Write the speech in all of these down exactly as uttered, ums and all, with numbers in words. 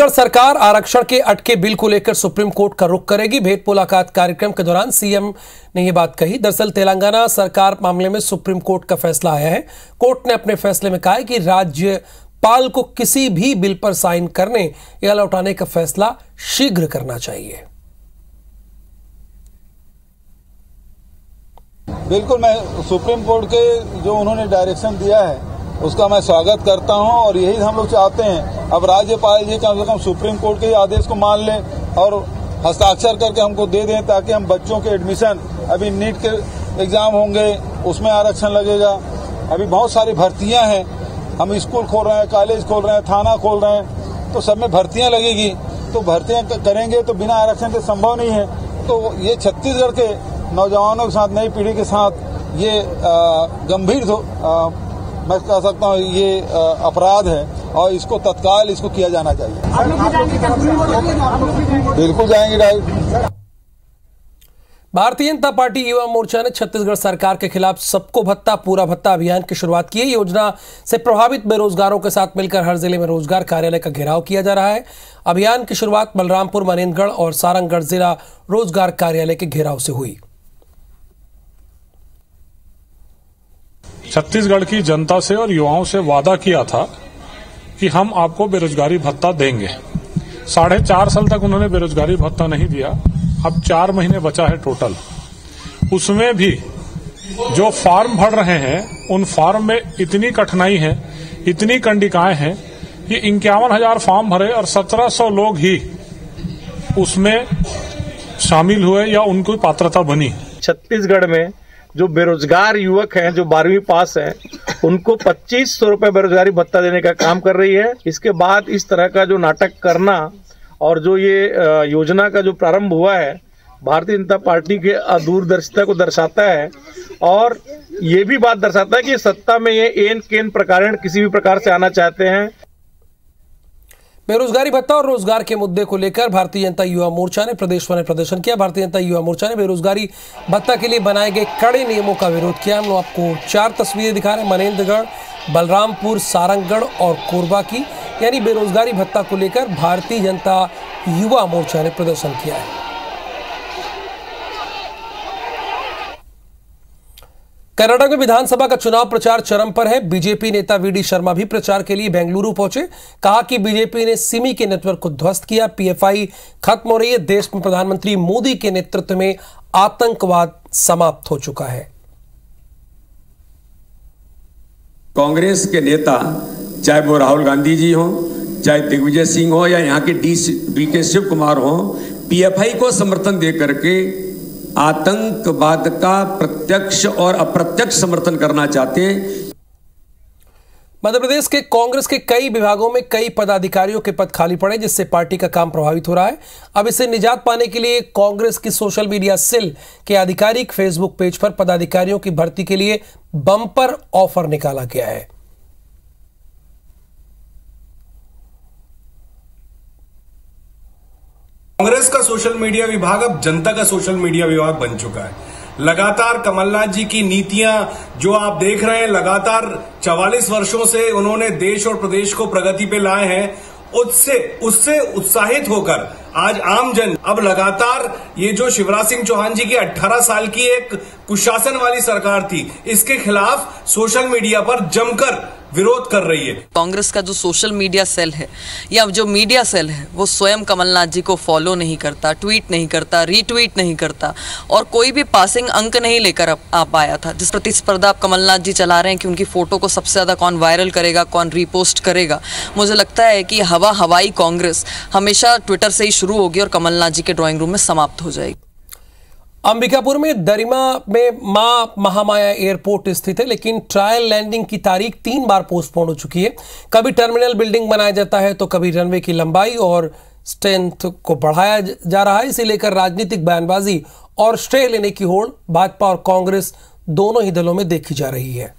छत्तीसगढ़ सरकार आरक्षण के अटके बिल को लेकर सुप्रीम कोर्ट का रुख करेगी। भेंट मुलाकात कार्यक्रम के दौरान सीएम ने यह बात कही। दरअसल तेलंगाना सरकार मामले में सुप्रीम कोर्ट का फैसला आया है। कोर्ट ने अपने फैसले में कहा है कि राज्यपाल को किसी भी बिल पर साइन करने या लौटाने का फैसला शीघ्र करना चाहिए। बिल्कुल, मैं सुप्रीम कोर्ट के जो उन्होंने डायरेक्शन दिया है उसका मैं स्वागत करता हूं और यही हम लोग चाहते हैं। अब राज्यपाल जी कम से कम सुप्रीम कोर्ट के आदेश को मान लें और हस्ताक्षर करके हमको दे दें, ताकि हम बच्चों के एडमिशन, अभी नीट के एग्जाम होंगे उसमें आरक्षण लगेगा, अभी बहुत सारी भर्तियां हैं, हम स्कूल खोल रहे हैं, कॉलेज खोल रहे हैं, थाना खोल रहे हैं, तो सब में भर्तियां लगेगी। तो भर्तियां करेंगे तो बिना आरक्षण के संभव नहीं है। तो ये छत्तीसगढ़ के नौजवानों के साथ, नई पीढ़ी के साथ ये गंभीर मैं कह सकता हूँ ये अपराध है और इसको तत्काल इसको किया जाना चाहिए। बिल्कुल जाएंगे डायरेक्ट। भारतीय जनता पार्टी युवा मोर्चा ने छत्तीसगढ़ सरकार के खिलाफ सबको भत्ता पूरा भत्ता अभियान की शुरुआत की है। योजना से प्रभावित बेरोजगारों के साथ मिलकर हर जिले में रोजगार कार्यालय का घेराव किया जा रहा है। अभियान की शुरुआत बलरामपुर, मनेन्द्रगढ़ और सारंगगढ़ जिला रोजगार कार्यालय के घेराव से हुई। छत्तीसगढ़ की जनता से और युवाओं से वादा किया था कि हम आपको बेरोजगारी भत्ता देंगे। साढ़े चार साल तक उन्होंने बेरोजगारी भत्ता नहीं दिया। अब चार महीने बचा है टोटल। उसमें भी जो फॉर्म भर रहे हैं उन फॉर्म में इतनी कठिनाई है, इतनी कंडिकाएं हैं कि इक्यावन हजार फॉर्म भरे और सत्रह सौ लोग ही उसमें शामिल हुए या उनको पात्रता बनी। छत्तीसगढ़ में जो बेरोजगार युवक हैं, जो बारहवीं पास हैं, उनको पच्चीस सौ रुपए बेरोजगारी भत्ता देने का काम कर रही है। इसके बाद इस तरह का जो नाटक करना और जो ये योजना का जो प्रारंभ हुआ है, भारतीय जनता पार्टी के अदूरदर्शिता को दर्शाता है और ये भी बात दर्शाता है कि सत्ता में ये एन केन प्रकार किसी भी प्रकार से आना चाहते हैं। बेरोजगारी भत्ता और रोजगार के मुद्दे को लेकर भारतीय जनता युवा मोर्चा ने प्रदेश भर में प्रदर्शन किया। भारतीय जनता युवा मोर्चा ने बेरोजगारी भत्ता के लिए बनाए गए कड़े नियमों का विरोध किया। हम लोग आपको चार तस्वीरें दिखा रहे हैं, मनेन्द्रगढ़, बलरामपुर, सारंगगढ़ और कोरबा की। यानी बेरोजगारी भत्ता को लेकर भारतीय जनता युवा मोर्चा ने प्रदर्शन किया है। कर्नाटक में विधानसभा का चुनाव प्रचार चरम पर है। बीजेपी नेता वी डी शर्मा भी प्रचार के लिए बेंगलुरु पहुंचे। कहा कि बीजेपी ने सिमी के नेटवर्क को ध्वस्त किया। पीएफआई खत्म हो रही है। देश में प्रधानमंत्री मोदी के नेतृत्व में आतंकवाद समाप्त हो चुका है। कांग्रेस के नेता, चाहे वो राहुल गांधी जी हो, चाहे दिग्विजय सिंह हो या यहाँ के डी डी के शिव कुमार हो, पीएफआई को समर्थन दे करके आतंकवाद का प्रत्यक्ष और अप्रत्यक्ष समर्थन करना चाहते हैं। मध्य प्रदेश के कांग्रेस के कई विभागों में कई पदाधिकारियों के पद खाली पड़े, जिससे पार्टी का काम प्रभावित हो रहा है। अब इसे निजात पाने के लिए कांग्रेस की सोशल मीडिया सेल के आधिकारिक फेसबुक पेज पर पदाधिकारियों की भर्ती के लिए बम्पर ऑफर निकाला गया है। कांग्रेस का सोशल मीडिया विभाग अब जनता का सोशल मीडिया विभाग बन चुका है। लगातार कमलनाथ जी की नीतियां जो आप देख रहे हैं, लगातार चवालीस वर्षों से उन्होंने देश और प्रदेश को प्रगति पे लाए हैं। उससे उससे उत्साहित होकर आज आम जन अब लगातार ये जो शिवराज सिंह चौहान जी की अठारह साल की एक कुशासन वाली सरकार थी, इसके खिलाफ सोशल मीडिया पर जमकर विरोध कर रही है। कांग्रेस का जो सोशल मीडिया सेल है या जो मीडिया सेल है वो स्वयं कमलनाथ जी को फॉलो नहीं करता, ट्वीट नहीं करता, रीट्वीट नहीं करता और कोई भी पासिंग अंक नहीं लेकर आ पाया था। जिस प्रतिस्पर्धा आप कमलनाथ जी चला रहे हैं कि उनकी फोटो को सबसे ज्यादा कौन वायरल करेगा, कौन रीपोस्ट करेगा, मुझे लगता है कि हवा हवाई कांग्रेस हमेशा ट्विटर से ही शुरू होगी और कमलनाथ जी के ड्राइंग रूम में समाप्त हो जाएगी। अंबिकापुर में दरिमा में मां महामाया एयरपोर्ट स्थित है, लेकिन ट्रायल लैंडिंग की तारीख तीन बार पोस्टपोन हो चुकी है। कभी टर्मिनल बिल्डिंग बनाया जाता है तो कभी रनवे की लंबाई और स्ट्रेंथ को बढ़ाया जा रहा है। इसे लेकर राजनीतिक बयानबाजी और स्टे लेने की होड़ भाजपा और कांग्रेस दोनों ही दलों में देखी जा रही है।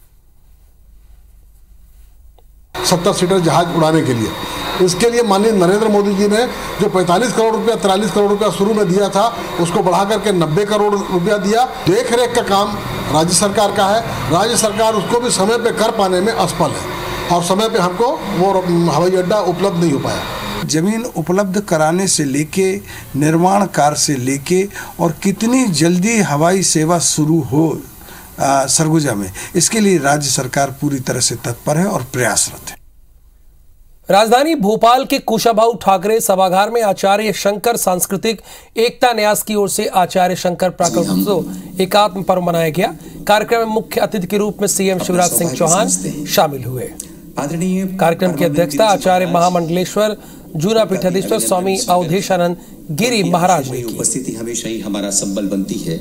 सत्तर सीटर जहाज उड़ाने के लिए, इसके लिए माननीय नरेंद्र मोदी जी ने जो पैंतालीस करोड़ रुपया तिरालीस करोड़ रुपया शुरू में दिया था, उसको बढ़ा करके नब्बे करोड़ रुपया दिया। देख रेख का काम राज्य सरकार का है। राज्य सरकार उसको भी समय पे कर पाने में असफल है और समय पे हमको वो हवाई अड्डा उपलब्ध नहीं हो पाया। जमीन उपलब्ध कराने से लेके निर्माण कार्य से लेके और कितनी जल्दी हवाई सेवा शुरू हो आ, सरगुजा में, इसके लिए राज्य सरकार पूरी तरह से तत्पर है और प्रयासरत है। राजधानी भोपाल के कुशाभाऊ ठाकरे सभागार में आचार्य शंकर सांस्कृतिक एकता न्यास की ओर से आचार्य शंकर प्राकट्योत्सव एकात्म पर्व मनाया गया। कार्यक्रम में मुख्य अतिथि के रूप में सीएम शिवराज सिंह चौहान शामिल हुए। कार्यक्रम की अध्यक्षता आचार्य महामंडलेश्वर जूना पीठाधीश्वर स्वामी अवधेशानंद गिरी महाराज ने की। उपस्थिति हमेशा ही हमारा संबल बनती है।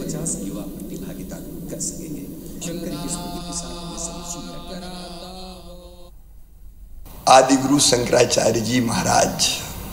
आदि गुरु शंकराचार्य जी महाराज,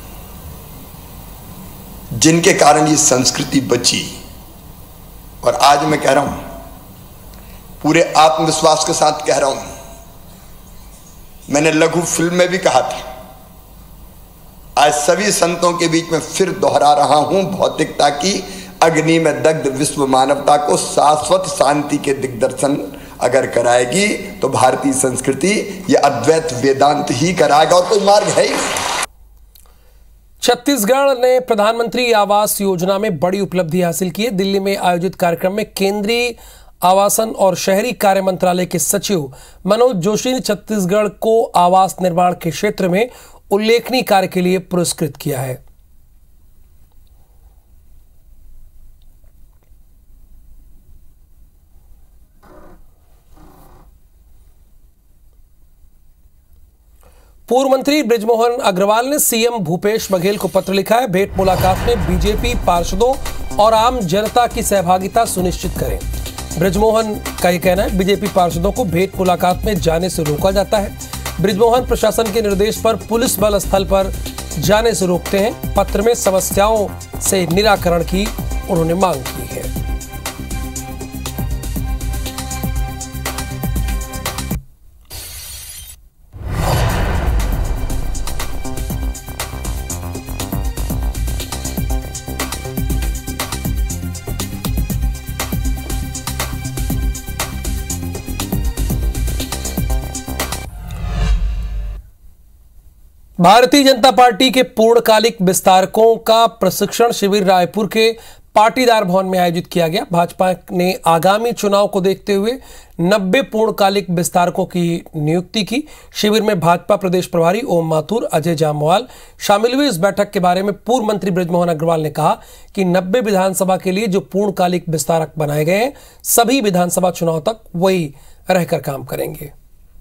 जिनके कारण ये संस्कृति बची, और आज मैं कह रहा हूं, पूरे आत्मविश्वास के साथ कह रहा हूं, मैंने लघु फिल्म में भी कहा था, आज सभी संतों के बीच में फिर दोहरा रहा हूं, भौतिकता की अग्नि में दग्ध विश्व मानवता को शाश्वत शांति के दिग्दर्शन अगर कराएगी तो भारतीय संस्कृति ये अद्वैत वेदांत ही कराएगा, और कोई मार्ग है ही। छत्तीसगढ़ ने प्रधानमंत्री आवास योजना में बड़ी उपलब्धि हासिल की है। दिल्ली में आयोजित कार्यक्रम में केंद्रीय आवासन और शहरी कार्य मंत्रालय के सचिव मनोज जोशी ने छत्तीसगढ़ को आवास निर्माण के क्षेत्र में उल्लेखनीय कार्य के लिए पुरस्कृत किया है। पूर्व मंत्री बृजमोहन अग्रवाल ने सीएम भूपेश बघेल को पत्र लिखा है। भेंट मुलाकात में बीजेपी पार्षदों और आम जनता की सहभागिता सुनिश्चित करें। बृजमोहन का यह कहना है, बीजेपी पार्षदों को भेंट मुलाकात में जाने से रोका जाता है। बृजमोहन प्रशासन के निर्देश पर पुलिस बल स्थल पर जाने से रोकते हैं। पत्र में समस्याओं से निराकरण की उन्होंने मांग की है। भारतीय जनता पार्टी के पूर्णकालिक विस्तारकों का प्रशिक्षण शिविर रायपुर के पाटीदार भवन में आयोजित किया गया। भाजपा ने आगामी चुनाव को देखते हुए नब्बे पूर्णकालिक विस्तारकों की नियुक्ति की। शिविर में भाजपा प्रदेश प्रभारी ओम माथुर, अजय जामवाल शामिल हुए। इस बैठक के बारे में पूर्व मंत्री बृजमोहन अग्रवाल ने कहा कि नब्बे विधानसभा के लिए जो पूर्णकालिक विस्तारक बनाए गए हैं, सभी विधानसभा चुनाव तक वही रहकर काम करेंगे।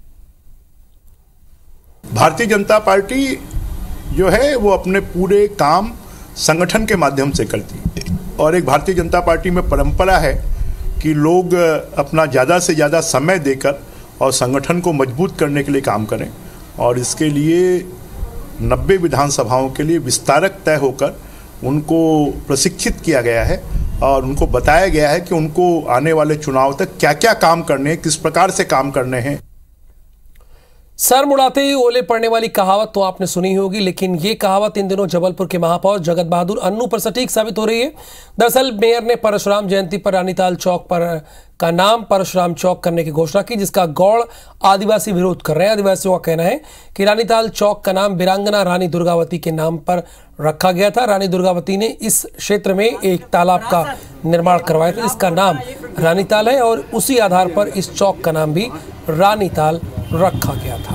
भारतीय जनता पार्टी जो है वो अपने पूरे काम संगठन के माध्यम से करती है, और एक भारतीय जनता पार्टी में परंपरा है कि लोग अपना ज़्यादा से ज़्यादा समय देकर और संगठन को मजबूत करने के लिए काम करें, और इसके लिए नब्बे विधानसभाओं के लिए विस्तारक तय होकर उनको प्रशिक्षित किया गया है और उनको बताया गया है कि उनको आने वाले चुनाव तक क्या क्या काम करने हैं, किस प्रकार से काम करने हैं। सर मुड़ाते ही ओले पड़ने वाली कहावत तो आपने सुनी होगी, लेकिन ये कहावत इन दिनों जबलपुर के महापौर जगत बहादुर अन्नू पर सटीक साबित हो रही है। दरअसल मेयर ने परशुराम जयंती पर रानीताल चौक पर का नाम परशुराम चौक करने की घोषणा की, जिसका गौड़ आदिवासी विरोध कर रहे हैं। आदिवासियों का कहना है कि रानीताल चौक का नाम वीरांगना रानी दुर्गावती के नाम पर रखा गया था। रानी दुर्गावती ने इस क्षेत्र में एक तालाब का निर्माण करवाया था, इसका नाम रानीताल है, और उसी आधार पर इस चौक का नाम भी रानीताल रखा गया था।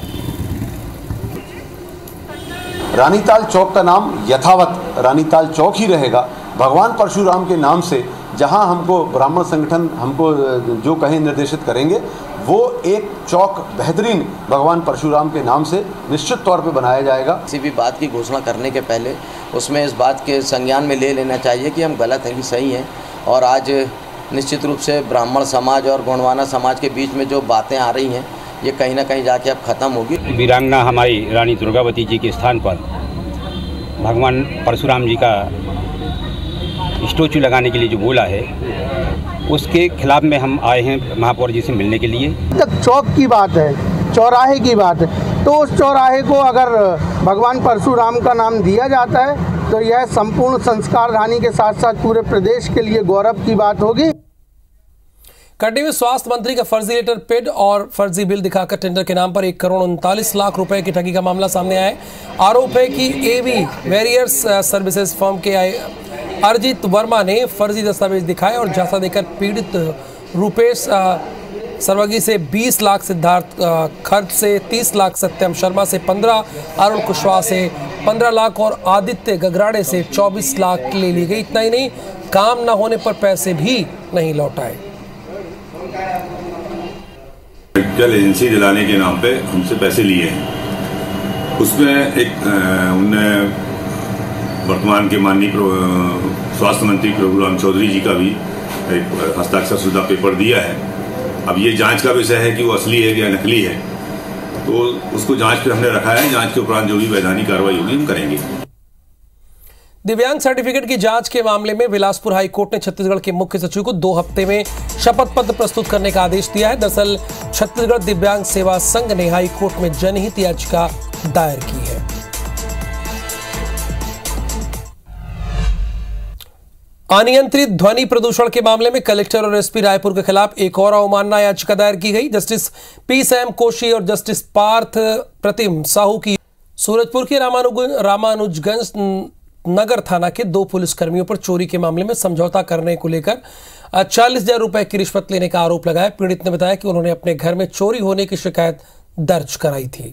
रानीताल चौक का नाम यथावत रानीताल चौक ही रहेगा। भगवान परशुराम के नाम से जहां हमको ब्राह्मण संगठन हमको जो कहें निर्देशित करेंगे, वो एक चौक बेहतरीन भगवान परशुराम के नाम से निश्चित तौर पे बनाया जाएगा। किसी भी बात की घोषणा करने के पहले उसमें इस बात के संज्ञान में ले लेना चाहिए कि हम गलत हैं कि सही हैं। और आज निश्चित रूप से ब्राह्मण समाज और गोंडवाना समाज के बीच में जो बातें आ रही हैं, ये कहीं ना कहीं जाके अब ख़त्म होगी। वीरांगना हमारी रानी दुर्गावती जी के स्थान पर भगवान परशुराम जी का स्टैचू लगाने के लिए जो बोला है, उसके खिलाफ में हम आए हैं महापौर जी से मिलने के लिए। तक चौक की बात है, चौराहे की बात है, तो उस चौराहे को अगर भगवान परशुराम का नाम दिया जाता है तो यह संपूर्ण संस्कार रानी के साथ साथ पूरे प्रदेश के लिए गौरव की बात होगी। कटनी में स्वास्थ्य मंत्री का फर्जी लेटर पेड और फर्जी बिल दिखाकर टेंडर के नाम पर एक करोड़ उनतालीस लाख रुपए की ठगी का मामला सामने आया है। आरोप है कि एवी वेरियर्स सर्विसेज फर्म के अरिजीत वर्मा ने फर्जी दस्तावेज दिखाए और झांसा देकर पीड़ित रुपेश सर्वगी से बीस लाख, सिद्धार्थ खर्च से तीस लाख, सत्यम शर्मा से पंद्रह, अरुण कुशवाहा से पंद्रह लाख और आदित्य गगराड़े से चौबीस लाख ले ली गई। इतना ही नहीं, काम न होने पर पैसे भी नहीं लौटाए। मेडिकल एजेंसी दिलाने के नाम पे हमसे पैसे लिए हैं। उसमें एक उनने वर्तमान के माननीय स्वास्थ्य मंत्री प्रभुराम चौधरी जी का भी एक हस्ताक्षर शुदा पेपर दिया है। अब ये जांच का विषय है कि वो असली है या नकली है, तो उसको जांच पे हमने रखा है। जांच के उपरांत जो भी वैधानिक कार्रवाई होगी हम करेंगे। दिव्यांग सर्टिफिकेट की जांच के मामले में बिलासपुर हाईकोर्ट ने छत्तीसगढ़ के मुख्य सचिव को दो हफ्ते में शपथ पत्र प्रस्तुत करने का आदेश दिया है। दरअसल छत्तीसगढ़ दिव्यांग सेवा संघ ने हाईकोर्ट में जनहित याचिका दायर की है। अनियंत्रित ध्वनि प्रदूषण के मामले में कलेक्टर और एसपी रायपुर के खिलाफ एक और अवमानना याचिका दायर की गई। जस्टिस पी सैम कोशी और जस्टिस पार्थ प्रतिम साहू की सूरजपुर के रामानुज रामानुजगंज नगर थाना के दो पुलिसकर्मियों पर चोरी के मामले में समझौता करने को लेकर चालीस हजार रुपए की रिश्वत लेने का आरोप लगाया। पीड़ित ने बताया कि उन्होंने अपने घर में चोरी होने की शिकायत दर्ज कराई थी।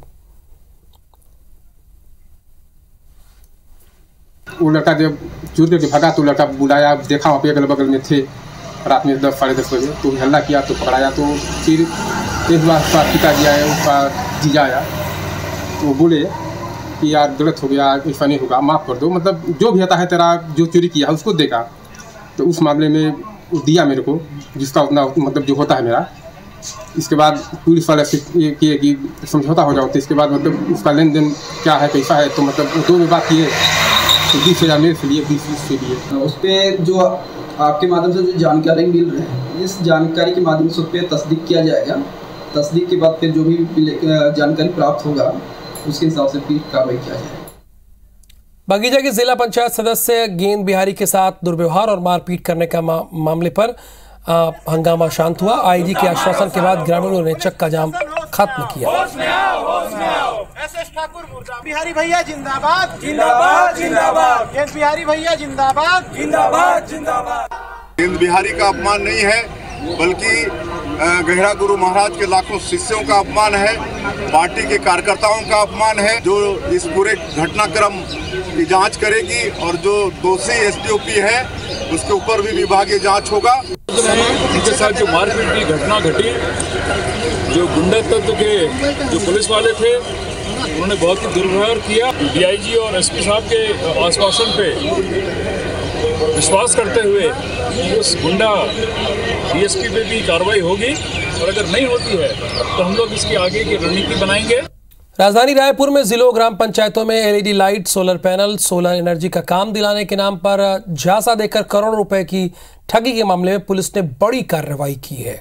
वो लड़का जब चोरी करके भागा तो लड़का बुलाया, देखा वहाँ पे अगल बगल में थे। रात में दस साढ़े दस बजे तो हल्ला किया तो पकड़ाया। तो फिर एक बार उसका पिताजी आया, उसका जीजा आया, तो बोले कि यार गलत हो गया, ऐसा नहीं होगा, माफ़ कर दो, मतलब जो भी आता है तेरा जो चोरी किया है उसको देगा। तो उस मामले में वो दिया मेरे को, जिसका उतना मतलब जो होता है मेरा। इसके बाद पुलिस वाले से ये किए कि समझौता हो जाओ। तो इसके बाद मतलब उसका लेन देन क्या है, कैसा है, तो मतलब दो में बात किए तो बीस हज़ार मेरे से लिए, बीस बीस से लिए। उस पर जो आपके माध्यम से जो जानकारी मिल रही है, इस जानकारी के माध्यम से उस पर तस्दीक किया जाएगा। तस्दीक के बाद फिर जो भी जानकारी प्राप्त होगा उसके हिसाब से फिर कार्रवाई किया जाएगा। बगीचा के जिला पंचायत सदस्य गेंद बिहारी के साथ दुर्व्यवहार और मारपीट करने का मा, मामले पर आ, हंगामा शांत हुआ। आईजी के आश्वासन के बाद ग्रामीणों ने चक्का जाम खत्म किया। बिहारी भैया जिंदाबाद जिंदाबाद जिंदाबाद, गेंद बिहारी भैया जिंदाबाद जिंदाबाद जिंदाबाद। गेंद बिहारी का अपमान नहीं है, बल्कि गहरा गुरु महाराज के लाखों शिष्यों का अपमान है, पार्टी के कार्यकर्ताओं का अपमान है, जो इस पूरे घटनाक्रम की जांच करेगी और जो दोषी एसडीओपी है उसके ऊपर भी विभागीय जांच होगा। उनके साथ जो मारपीट की घटना घटी, जो गुंडा तत्व के जो पुलिस वाले थे उन्होंने बहुत ही दुर्व्यवहार किया। डीआईजी और एसपी साहब के आश्वासन पे विश्वास करते हुए उस गुंडा डीएसपी पे भी कार्रवाई होगी और अगर नहीं होती है तो हम लोग इसकी आगे की रणनीति बनाएंगे। राजधानी रायपुर में जिलों ग्राम पंचायतों में LED light, solar panel, solar energy का काम दिलाने के नाम पर झांसा देकर करोड़ों रुपए की ठगी के मामले में पुलिस ने बड़ी कार्रवाई की है।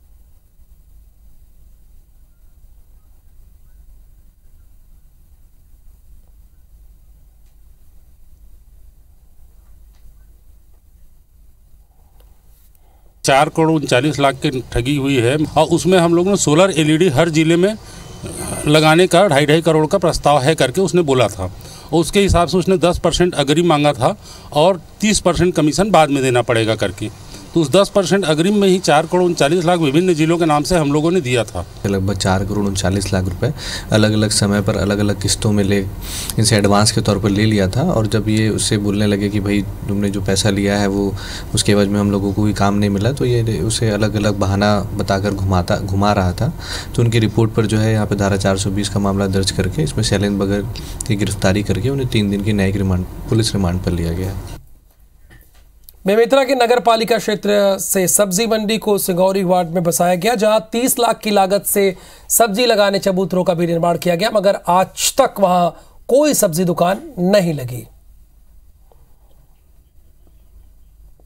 चार करोड़ उनचालीस लाख की ठगी हुई है और उसमें हम लोगों ने सोलर एलईडी हर जिले में लगाने का ढाई ढाई करोड़ का प्रस्ताव है करके उसने बोला था। और उसके हिसाब से उसने दस परसेंट अग्रिम मांगा था और तीस परसेंट कमीशन बाद में देना पड़ेगा करके। तो उस दस परसेंट अग्रिम में ही चार करोड़ उनचालीस लाख विभिन्न जिलों के नाम से हम लोगों ने दिया था। लगभग चार करोड़ उनचालीस लाख रुपए अलग अलग समय पर अलग अलग किस्तों में ले इनसे एडवांस के तौर पर ले लिया था। और जब ये उससे बोलने लगे कि भाई तुमने जो पैसा लिया है वो उसके एवज में हम लोगों को कोई काम नहीं मिला, तो ये उसे अलग अलग बहाना बताकर घुमाता घुमा रहा था। तो उनकी रिपोर्ट पर जो है यहाँ पर धारा चार सौ बीस का मामला दर्ज करके इसमें शैलेंद्र बगर की गिरफ्तारी करके उन्हें तीन दिन की न्यायिक रिमांड पुलिस रिमांड पर लिया गया। बेमेतरा के नगर पालिका क्षेत्र से सब्जी मंडी को सिंगौरी वार्ड में बसाया गया, जहां तीस लाख की लागत से सब्जी लगाने चबूतरों का भी निर्माण किया गया, मगर आज तक वहां कोई सब्जी दुकान नहीं लगी।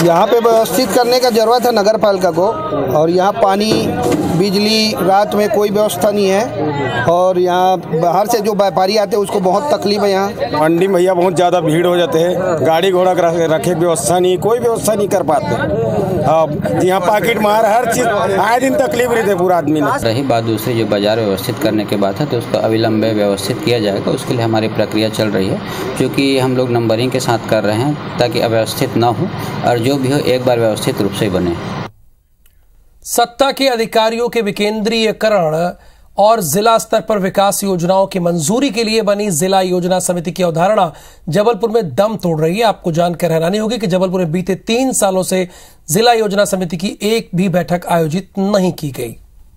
यहाँ पे व्यवस्थित करने का ज़रूरत है नगर पालिका को। और यहाँ पानी बिजली रात में कोई व्यवस्था नहीं है और यहाँ बाहर से जो व्यापारी आते हैं उसको बहुत तकलीफ है। यहाँ मंडी में भैया बहुत ज़्यादा भीड़ हो जाते हैं, गाड़ी घोड़ा रखे व्यवस्था नहीं, कोई व्यवस्था नहीं कर पाते। अब यहाँ पॉकेट मार हर चीज़ आए दिन तकलीफ रहते पूरा आदमी ने। रही बात दूसरी जो बाजार व्यवस्थित करने के बाद है तो उसको अविलंब व्यवस्थित किया जाएगा, उसके लिए हमारी प्रक्रिया चल रही है, क्योंकि हम लोग नंबरिंग के साथ कर रहे हैं ताकि अव्यवस्थित ना हो और जो भी हो एक बार व्यवस्थित रूप से बने। सत्ता के अधिकारियों के विकेंद्रीयकरण और जिला स्तर पर विकास योजनाओं की मंजूरी के लिए बनी जिला योजना समिति की अवधारणा जबलपुर में दम तोड़ रही है। आपको जानकर हैरानी होगी कि जबलपुर में बीते तीन सालों से जिला योजना समिति की एक भी बैठक आयोजित नहीं की गई।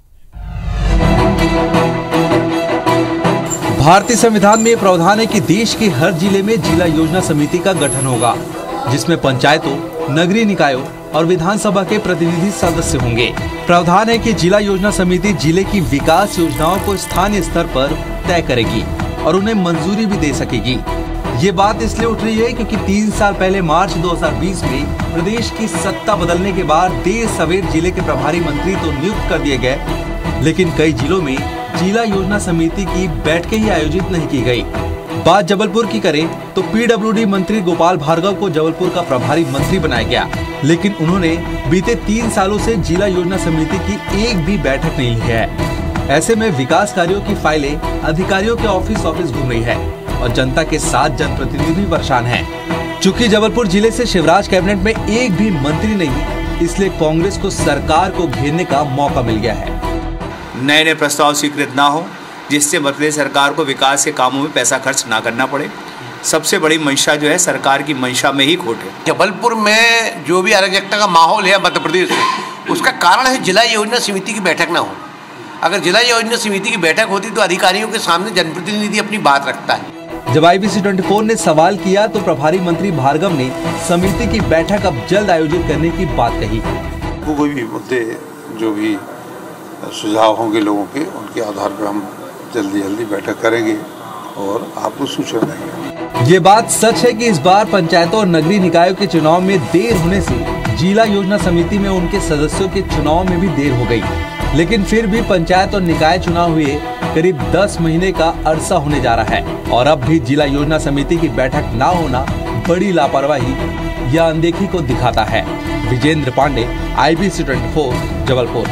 भारतीय संविधान में प्रावधान है कि देश के हर जिले में जिला योजना समिति का गठन होगा, जिसमें पंचायतों, नगरीय निकायों और विधानसभा के प्रतिनिधि सदस्य होंगे। प्रावधान है कि जिला योजना समिति जिले की विकास योजनाओं को स्थानीय स्तर पर तय करेगी और उन्हें मंजूरी भी दे सकेगी। ये बात इसलिए उठ रही है क्योंकि तीन साल पहले मार्च दो हज़ार बीस में प्रदेश की सत्ता बदलने के बाद देर सवेर जिले के प्रभारी मंत्री तो नियुक्त कर दिए गए, लेकिन कई जिलों में जिला योजना समिति की बैठकें ही आयोजित नहीं की गई। बात जबलपुर की करें तो पीडब्ल्यूडी मंत्री गोपाल भार्गव को जबलपुर का प्रभारी मंत्री बनाया गया, लेकिन उन्होंने बीते तीन सालों से जिला योजना समिति की एक भी बैठक नहीं ली है। ऐसे में विकास कार्यों की फाइलें अधिकारियों के ऑफिस ऑफिस घूम रही है और जनता के साथ जनप्रतिनिधि भी परेशान हैं। चूंकि जबलपुर जिले से शिवराज कैबिनेट में एक भी मंत्री नहीं, इसलिए कांग्रेस को सरकार को घेरने का मौका मिल गया है। नए नए प्रस्ताव स्वीकृत ना हो जिससे मध्य प्रदेश सरकार को विकास के कामों में पैसा खर्च ना करना पड़े। सबसे बड़ी मंशा जो है सरकार की मंशा में ही खोट है। जबलपुर में जो भी अराजकता का माहौल है मध्य प्रदेश में, उसका कारण है जिला योजना समिति की बैठक ना हो। अगर जिला योजना समिति की बैठक होती तो अधिकारियों के सामने जनप्रतिनिधि अपनी बात रखता है। जब आई बी सी चौबीस ने सवाल किया तो प्रभारी मंत्री भार्गव ने समिति की बैठक अब जल्द आयोजित करने की बात कही। कोई भी मुद्दे जो भी सुझाव होंगे लोगों के, उनके आधार पर हम जल्दी जल्दी बैठक करेंगे और आपको सूचना देंगे। ये बात सच है कि इस बार पंचायतों और नगरीय निकायों के चुनाव में देर होने से जिला योजना समिति में उनके सदस्यों के चुनाव में भी देर हो गई, लेकिन फिर भी पंचायत और निकाय चुनाव हुए करीब दस महीने का अरसा होने जा रहा है और अब भी जिला योजना समिति की बैठक न होना बड़ी लापरवाही या अनदेखी को दिखाता है। Vijendra Pandey, I B C चौबीस, जबलपुर।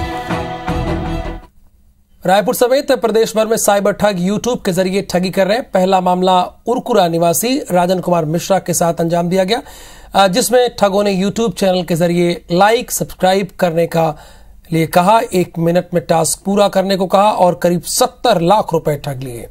रायपुर समेत प्रदेश भर में साइबर ठग यूट्यूब के जरिए ठगी कर रहे हैं। पहला मामला उरकुरा निवासी राजन कुमार मिश्रा के साथ अंजाम दिया गया, जिसमें ठगों ने यूट्यूब चैनल के जरिए लाइक सब्सक्राइब करने का लिए कहा, एक मिनट में टास्क पूरा करने को कहा और करीब सत्तर लाख रुपए ठग लिए।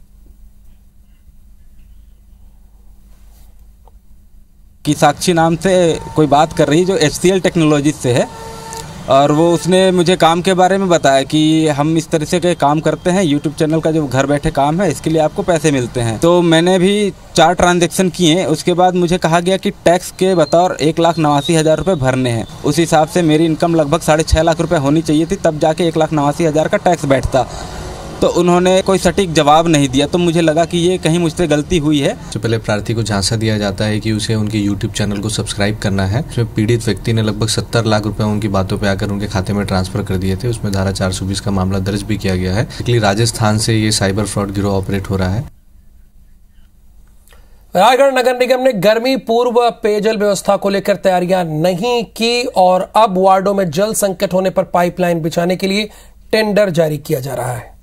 की साक्षी नाम से कोई बात कर रही जो एच सी एल टेक्नोलॉजी से है और वो उसने मुझे काम के बारे में बताया कि हम इस तरह से के काम करते हैं, यूट्यूब चैनल का जो घर बैठे काम है इसके लिए आपको पैसे मिलते हैं। तो मैंने भी चार ट्रांजैक्शन किए, उसके बाद मुझे कहा गया कि टैक्स के बतौर एक लाख नवासी हज़ार रुपये भरने हैं। उस हिसाब से मेरी इनकम लगभग साढ़े छः लाख रुपये होनी चाहिए थी, तब जाके एक लाख नवासी हज़ार का टैक्स बैठता। तो उन्होंने कोई सटीक जवाब नहीं दिया, तो मुझे लगा कि ये कहीं मुझसे गलती हुई है। तो पहले प्रार्थी को झांसा दिया जाता है कि उसे उनके यूट्यूब चैनल को सब्सक्राइब करना है। उसमें पीड़ित व्यक्ति ने लगभग सत्तर लाख रुपए उनकी बातों पे आकर उनके खाते में ट्रांसफर कर दिए थे। उसमें धारा चार सौ बीस का मामला दर्ज भी किया गया है। इसलिए राजस्थान से ये साइबर फ्रॉड गिरोह ऑपरेट हो रहा है। रायगढ़ नगर निगम ने गर्मी पूर्व पेयजल व्यवस्था को लेकर तैयारियां नहीं की और अब वार्डों में जल संकट होने पर पाइपलाइन बिछाने के लिए टेंडर जारी किया जा रहा है।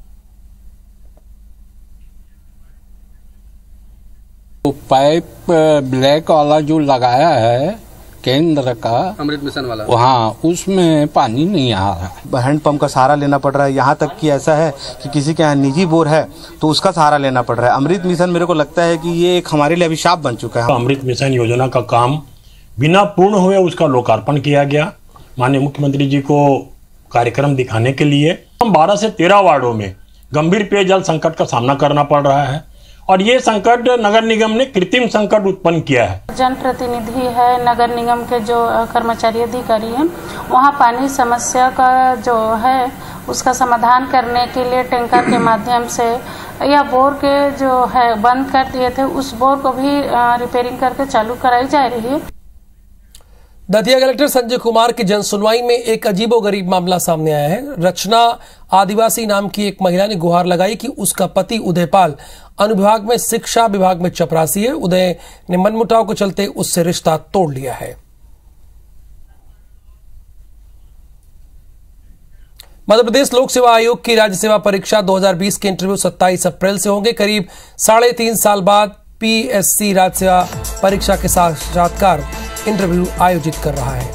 तो पाइप ब्लैक वाला जो लगाया है केंद्र का अमृत मिशन वाला, हाँ, उसमें पानी नहीं आ रहा है। हैंड पंप का सहारा लेना पड़ रहा है। यहाँ तक कि ऐसा है कि किसी के यहाँ निजी बोर है तो उसका सहारा लेना पड़ रहा है। अमृत मिशन मेरे को लगता है कि ये एक हमारे लिए अभिशाप बन चुका है। अमृत मिशन योजना का काम बिना पूर्ण हुए उसका लोकार्पण किया गया माननीय मुख्यमंत्री जी को कार्यक्रम दिखाने के लिए। हम बारह से तेरह वार्डों में गंभीर पेयजल संकट का सामना करना पड़ रहा है और ये संकट नगर निगम ने कृत्रिम संकट उत्पन्न किया है। जनप्रतिनिधि है, नगर निगम के जो कर्मचारी अधिकारी हैं, वहाँ पानी समस्या का जो है उसका समाधान करने के लिए टैंकर के माध्यम से या बोर के जो है बंद कर दिए थे, उस बोर को भी रिपेयरिंग करके चालू कराई जा रही है। दतिया कलेक्टर संजय कुमार की जनसुनवाई में एक अजीबोगरीब मामला सामने आया है। रचना आदिवासी नाम की एक महिला ने गुहार लगाई कि उसका पति उदयपाल अनुविभाग में शिक्षा विभाग में चपरासी है। उदय ने मनमुटाव के चलते उससे रिश्ता तोड़ लिया है। मध्य प्रदेश लोक सेवा आयोग की राज्य सेवा परीक्षा दो हज़ार बीस के इंटरव्यू सत्ताईस अप्रैल से होंगे। करीब साढ़े तीन साल बाद पीएससी राज्य सेवा परीक्षा के साक्षात्कार इंटरव्यू आयोजित कर रहा है।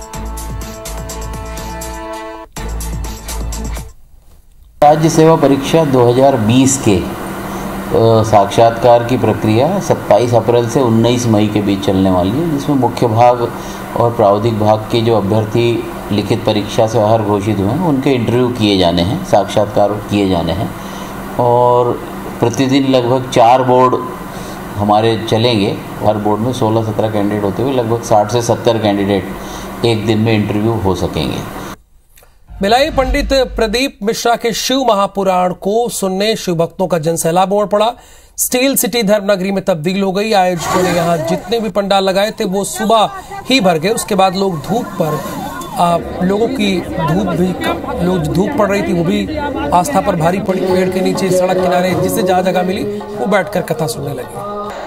राज्य सेवा परीक्षा दो हज़ार बीस के साक्षात्कार की प्रक्रिया सत्ताईस अप्रैल से उन्नीस मई के बीच चलने वाली है, जिसमें मुख्य भाग और प्रावधिक भाग के जो अभ्यर्थी लिखित परीक्षा से बाहर घोषित हुए हैं उनके इंटरव्यू किए जाने हैं, साक्षात्कार किए जाने हैं। और प्रतिदिन लगभग चार बोर्ड हमारे चलेंगे। हर बोर्ड में सोलह सत्रह कैंडिडेट होते हुए लगभग साठ से सत्तर कैंडिडेट एक दिन में इंटरव्यू हो सकेंगे। भिलाई पंडित प्रदीप मिश्रा के शिव महापुराण को सुनने शिव भक्तों का जनसैलाब उमड़ पड़ा। स्टील सिटी धर्मनगरी में तब्दील हो गई। आयोजकों ने यहां जितने भी पंडाल लगाए थे वो सुबह ही भर गए। उसके बाद लोग धूप पर आ, लोगों की धूप भी लोग धूप पड़ रही थी वो भी आस्था पर भारी पड़ी। पेड़ के नीचे सड़क किनारे जिसे जहां जगह मिली वो बैठकर कथा सुनने लगे।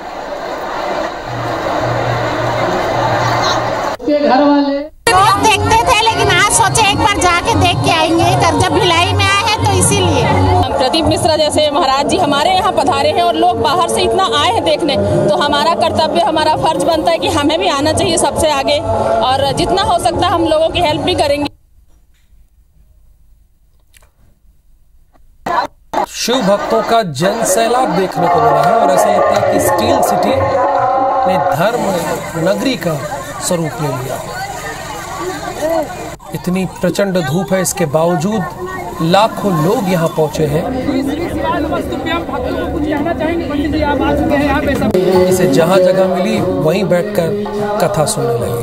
घर वाले रोज देखते थे, लेकिन आज सोचे एक बार जाके देख के आएंगे। जब भिलाई में आए हैं तो इसीलिए प्रदीप मिश्रा जैसे महाराज जी हमारे यहाँ पधारे हैं और लोग बाहर से इतना आए हैं देखने, तो हमारा कर्तव्य, हमारा फर्ज बनता है कि हमें भी आना चाहिए सबसे आगे, और जितना हो सकता है हम लोगों की हेल्प भी करेंगे। शिव भक्तों का जन सैलाब देखने को मिला है और ऐसा लगता है कि स्टील सिटी ने धर्म नगरी का स्वरूप ले लिया। इतनी प्रचंड धूप है, इसके बावजूद लाखों लोग यहाँ पहुंचे हैं। इसे जहां जगह मिली वहीं बैठकर कथा सुनने लगे।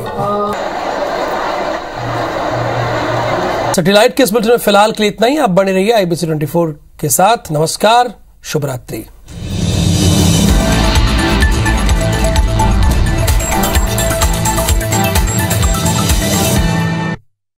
सैटेलाइट के इस बुलेटिन में फिलहाल के लिए इतना ही। आप बने रहिए आईबीसी चौबीस के साथ। नमस्कार, शुभ रात्रि।